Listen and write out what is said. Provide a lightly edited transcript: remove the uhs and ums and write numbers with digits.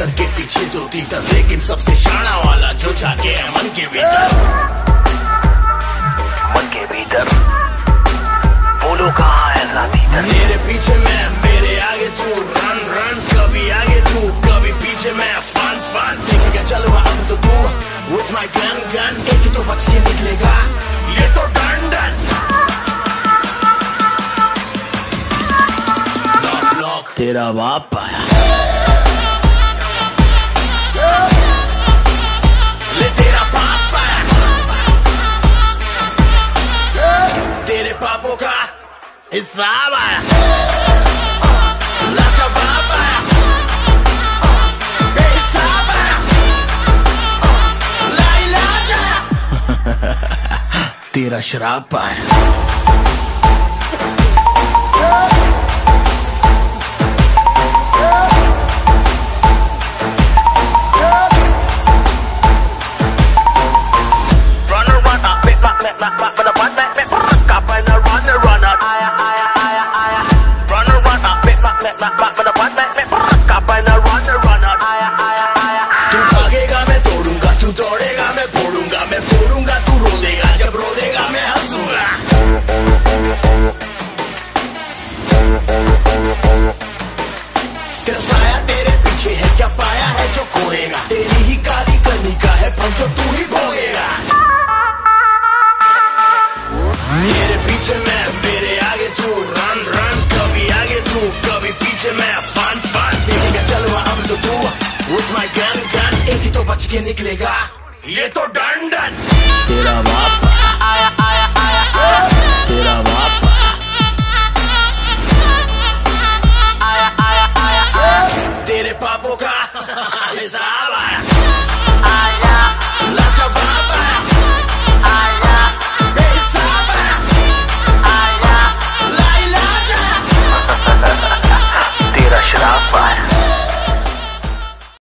तीतर के पीछे दो तीतर, लेकिन सबसे शाना वाला जो जाके है मन के भीतर। मन के भीतर बोलो कहाँ है साथी। मेरे पीछे मैं, मेरे आगे तू, रन रन, कभी आगे तू कभी पीछे मैं, फन फन। देखेगा चलो अब तो तू with my gun gun, एक ही तो बच के निकलेगा, ये तो डन डन। लॉक लॉक तेरा बाप आया, ले तेरा बाप आया, तेरे पापों का हिसाब आया, लाजवाब आया, बेहिसाब आया, लाइलाज आया, तेरा शराब आया। तू भागेगा मैं तोड़ूंगा, तू दौड़ेगा मैं फोड़ूंगा, मैं फोड़ूंगा तू रो देगा, जब रो देगा मैं हंसूंगा। तेरा साया तेरे पीछे है, क्या पाया है जो खोएगा, तेरी ही काली करनी का है फल जो तू ही भोगेगा। मेरे पीछे मैं, मेरे आगे तू, रन रन, कभी आगे तू कभी पीछे मैं, फन फन। देखेगा चलो अब तो तू with my gun gun, एक ही तो बच के निकलेगा, ये तो डन डन। तेरा बाप